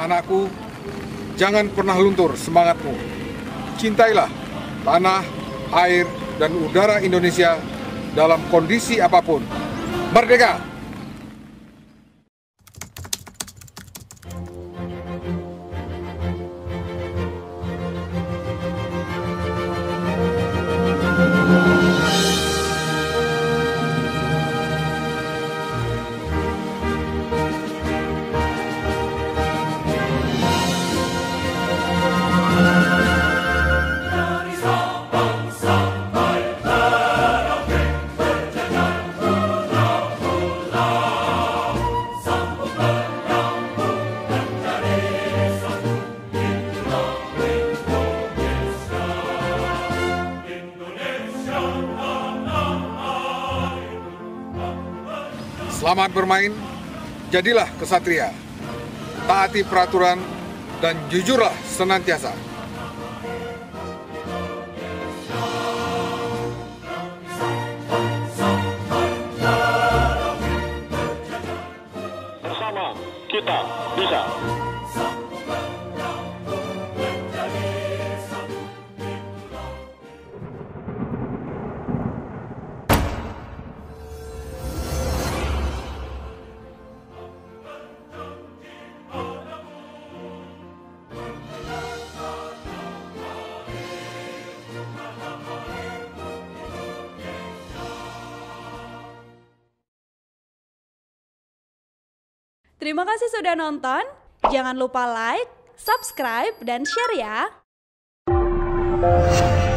anak-anakku, jangan pernah luntur semangatmu. Cintailah tanah, air, dan udara Indonesia dalam kondisi apapun. Merdeka! Selamat bermain, jadilah kesatria, taati peraturan, dan jujurlah senantiasa. Bersama kita bisa. Terima kasih sudah nonton. Jangan lupa like, subscribe, dan share ya.